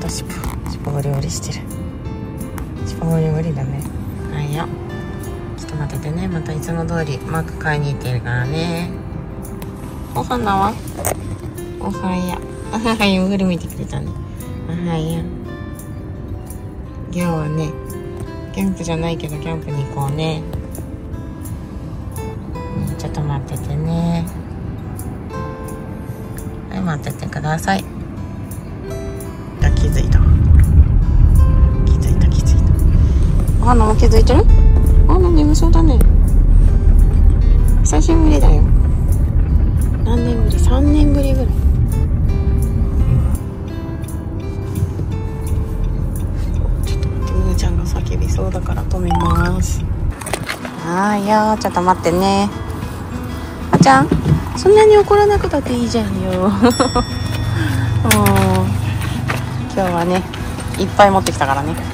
と尻尾ゴリゴリしてる。尻尾ゴリゴリだね。はいよ、ちょっと待っててね。またいつも通りマック買いに行ってるからね。お花はおはやはい、振り向いてくれたね。おはや。今日はねキャンプじゃないけどキャンプに行こうね。ちょっと待っててね。はい、待っててください。気づいた。お花も気づいてる？お花眠そうだね。久しぶりだよ。何年ぶり？3年ぶりぐらい。ちょっと待って、むーちゃんが叫びそうだから止めます。はいよ、ちょっと待ってね。あちゃん、そんなに怒らなくたっていいじゃんよ。今日はねいっぱい持ってきたからね。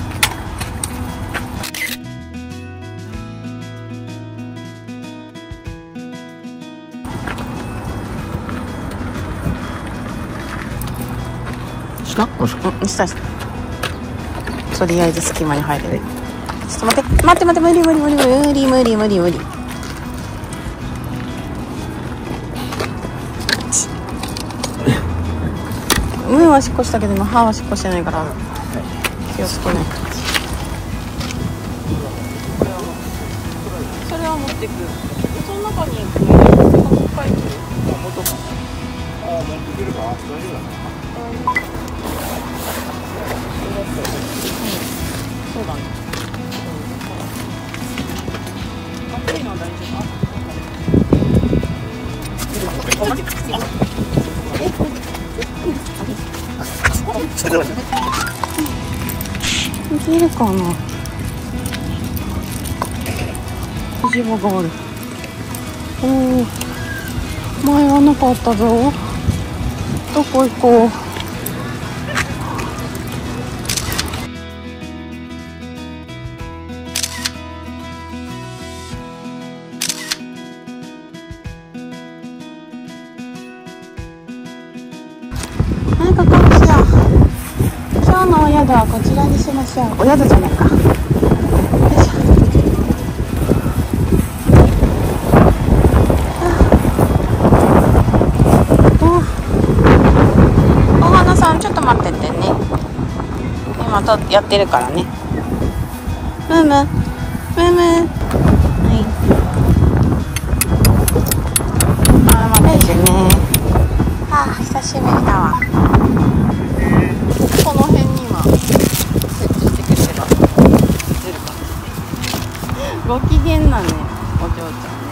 したとりあえず隙間に入れる。ちょっと待って無理。ムーはしっこしたけど今歯はしっこしてないから気をつけない。それは持ってく。その中に深い持ってくるか。大丈夫だね。そうだね。熱いのは大丈夫？いけるかな。藤場がある。おお、前はなかったぞ。どこ行こう。はい、ここにしよう。今日のお宿はこちらにしましょう。お宿じゃないか。よいしょ。お花さんちょっと待っててね。今やってるからね。ムームー。はい。待っててね。久しぶりだわ。この辺に今設置してくれてる。出るか。ご機嫌なね、お嬢ちゃんね。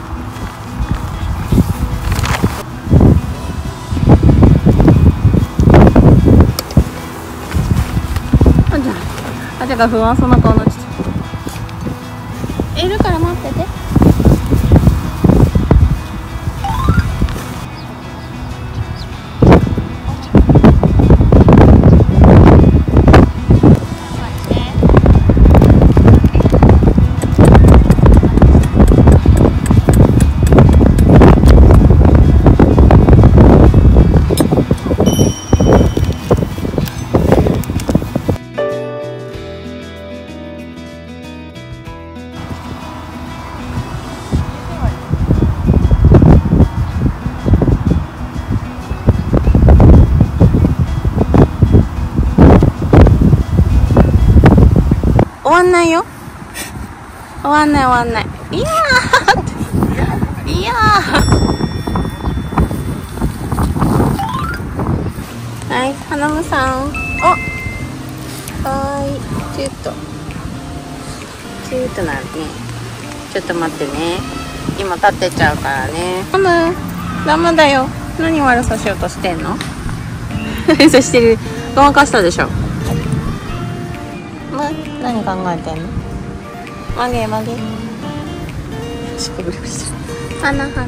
あちゃが不安そうな顔になっちゃった。いるから待ってて。終わんないよ。終わんない。いやはい、花むさん。キュートなね。ちょっと待ってね。今立ってちゃうからね。ダメだよ。何悪さしようとしてんの？そしてる。ごまかしたでしょ。何考えてんの？曲げしっぽぐりしてる。花か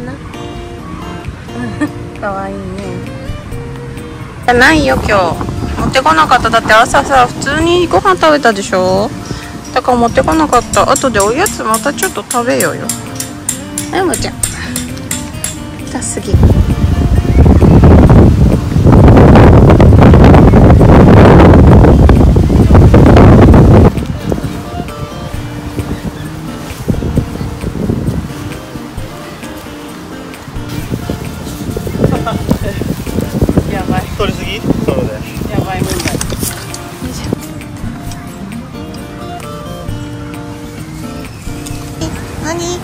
わいいね。じゃないよ今日。持ってこなかった。だって朝さ普通にご飯食べたでしょ。だから持ってこなかった。後でおやつまたちょっと食べようよ。はい、むちゃん痛すぎる。 何？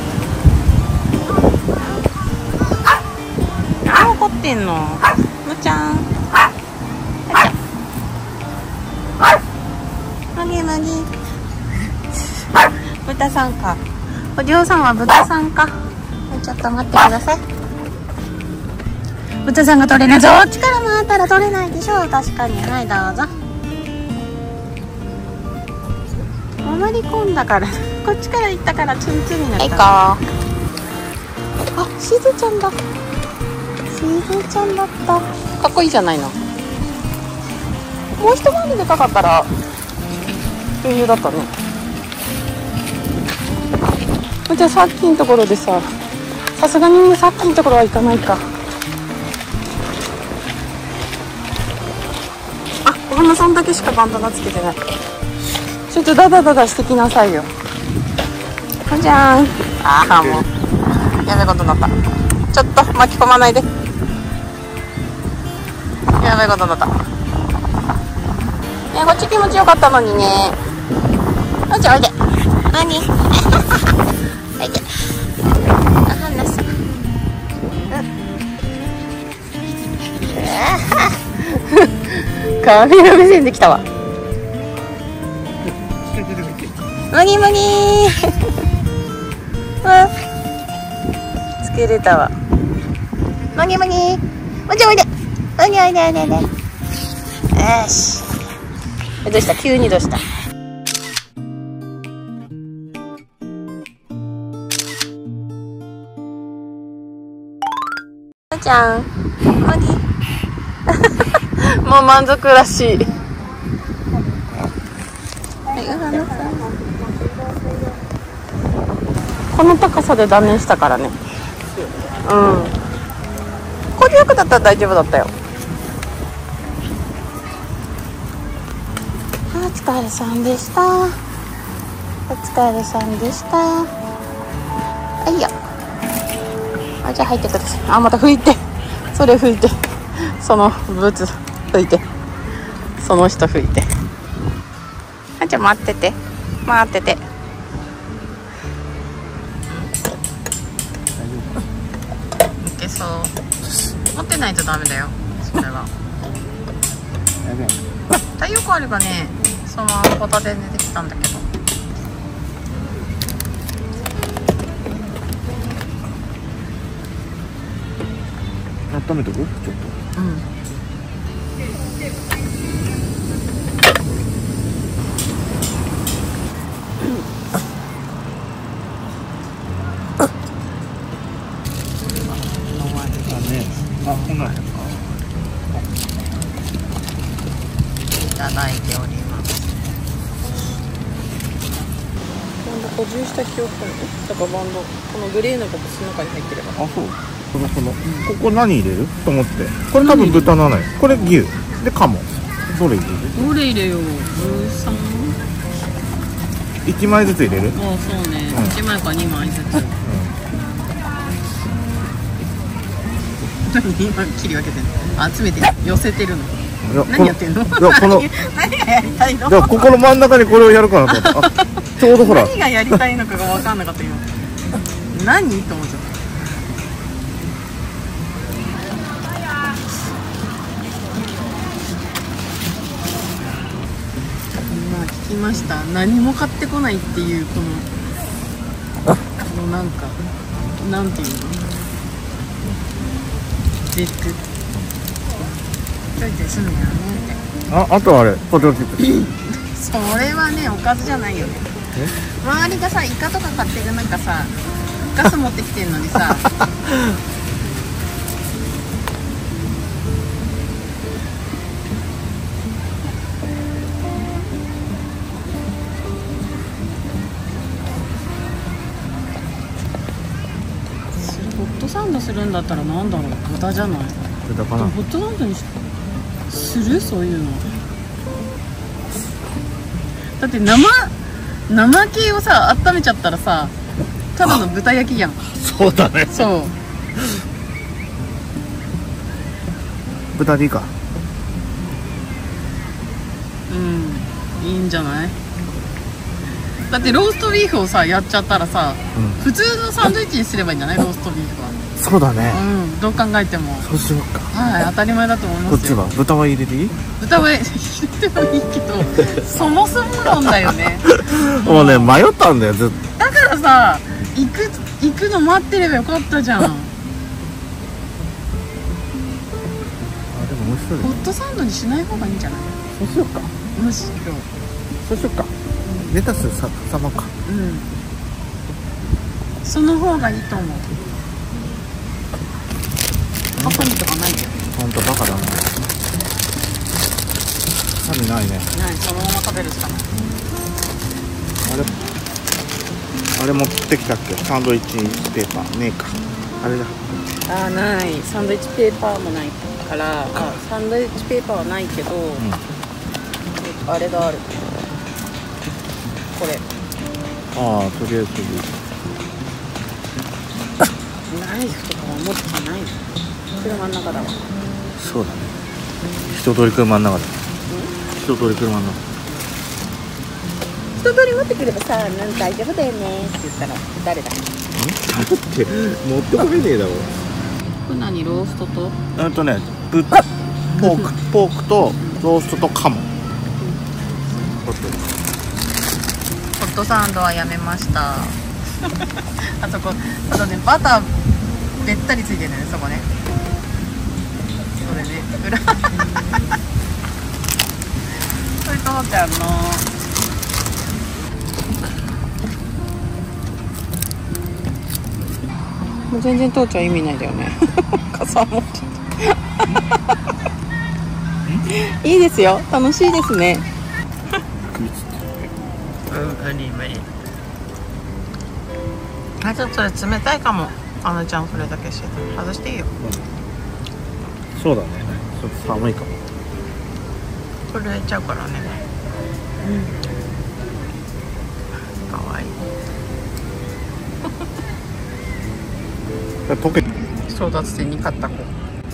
怒ってんの？むちゃん。マギマギ。豚さんか。お嬢さんは豚さんか。ちょっと待ってください。豚さんが取れない。そっちから回ったら取れないでしょう。確かに。はい、どうぞ。回り込んだからこっちから行ったからツンツンになった。あ、しずちゃんだ。しずちゃんだった。かっこいいじゃないの。もう一回りでかかったら余裕だったね。じゃあさっきのところでさ、さすがにさっきのところは行かないか。あ、お花さんだけしかバンダナつけてない。ちょっとダダダダしてきなさいよ。じゃーん。ああ、もうやべえことになった。ちょっと巻き込まないで。やべえことになった。こっち気持ちよかったのにね。おいでおいで。何？おいで。あ、離す。髪の目線できたわ。むぎむぎー。つけれたわ。むぎむぎー。おいでおいで。おいでおいでおいでおいで。よし。どうした？急にどうした？ちゃん、むぎ。もう満足らしい。この高さで断念したからね。うん。これよくだったら大丈夫だったよ。お疲れさんでした。お疲れさんでした。はいよ。あ、じゃあ入ってください。あ、また拭いて。それ拭いて。そのブツ拭いて。その人拭いて。あ、じゃあ待ってて。待ってて。いけそう。持ってないとダメだよ。それは。太陽光あればね、そのままホタテでできたんだけど。 温めとく？ちょっと。 うん。 あ、こんなんや。 いただいております。バンド補充した記憶ある？だからバンド、このグレーのボックスの中に入ってれば。 あ、そう。ここ何入れると思って。これ多分豚なのよ。これ牛で鴨。どれ入れる？ どれ入れよう。13。 1枚ずつ入れる？ ああ、そうね。1枚か2枚ずつ。何今切り分けてんの？集めて寄せてるの？何やってんの？いや、この何がやりたいの？ いや、ここの真ん中にこれをやるかなと思って。あ、ちょうどほら。 何がやりたいのかが分かんなかった今。何と思っちゃった。今聞きました。何も買ってこないっていうこのなんかなんていうの？絶句。ちょいちょいすんのやねって。 あとあれポテトチップス。 それはね、おかずじゃないよね。周りがさ、イカとか買ってるなんかさ、ガス持ってきてんのにさ。ホットサンドするんだったらなんだろう、豚じゃない？ 豚かな。 ホットサンドにする？そういうのだって生系をさ温めちゃったらさ、ただの豚焼きじゃん。 そうだね。 そう。 豚でいいか。 うん、いいんじゃない？ だってローストビーフをさやっちゃったらさ、 うん、 普通のサンドイッチにすればいいんじゃない？ローストビーフは。 そうだね。 うん、どう考えても。 そうしようか。 はい、当たり前だと思いますよ。 こっちは豚は入れていい？ 豚は入れてもいいけどそもそも論だよね。 もうね迷ったんだよずっと。 だからさ行くの待ってればよかったじゃん。 あでも面白い。 ホットサンドにしない方がいいんじゃない？ そうしようか。 むしろそうしようか。レタスさ挟もうか。 うん、その方がいいと思う。ハサミとかないけど。 ほんとバカだな。ハサミないね。 ない、そのまま食べるしかない。 あれ持ってきたっけ？サンドイッチペーパーねえか。あれだ。 あー、ない。サンドイッチペーパーもないから、サンドイッチペーパーはないけど、あれがある。これ。 ああ、とりあえずナイフとかは持ってない。車の中だわ。 そうだね。一通り車の中だ。一通り車の中。 一通り持ってくればさ、大丈夫だよねって言ったら誰だ？ だって持ってこれねえだろ。 これ何？ローストと？ ね、ポークとローストとカモ。 ホットサンドはやめましたあそこ、あとね、バターべったりついてるね、そこね。それね、裏それと父ちゃんのもう全然父ちゃん意味ないだよね傘持っていいですよ、楽しいですね。無理無理。あ、ちょっとそれ冷たいかも。あのちゃんそれだけして外していいよ。 そうだね。ちょっと寒いかも。 震えちゃうからね。かわいい。 溶け争奪戦に勝った子。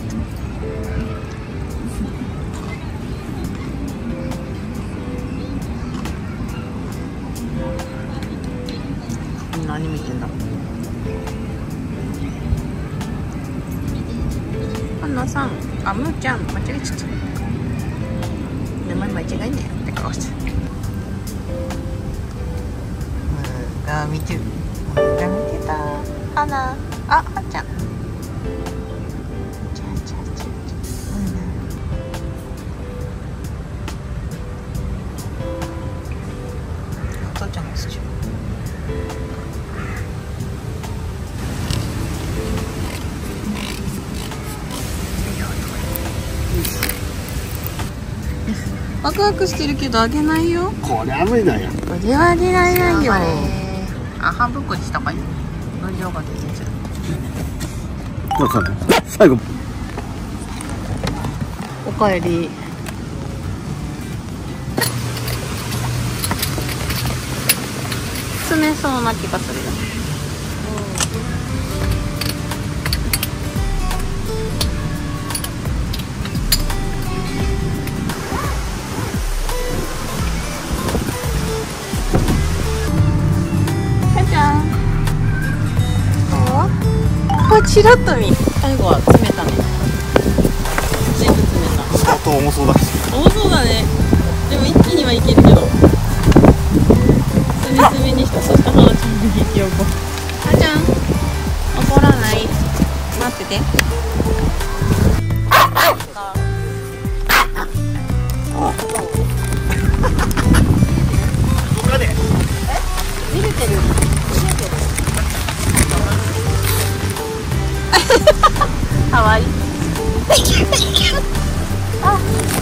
何見てんだ。花さん、あ、むーちゃん、間違えちゃった。名前間違えねえって顔して。が見てる。が見てた。花、あ、はっちゃん。お父ちゃんが好き。ワクワクしてるけどあげないよ。 これは無理だよ。 これはあげられないよ。あ、半分こにしたかい。分量が出てる。 最後。 おかえり。詰めそうな気がするよ。チラッと見。最後は詰めたね。全部詰めた。 スタート重そうだし。 重そうだね。でも一気にはいけるけど。詰めにした。そしたら花ちゃんに激怒。花ちゃん、怒らない。待ってて。見れてる。かわいい。あ。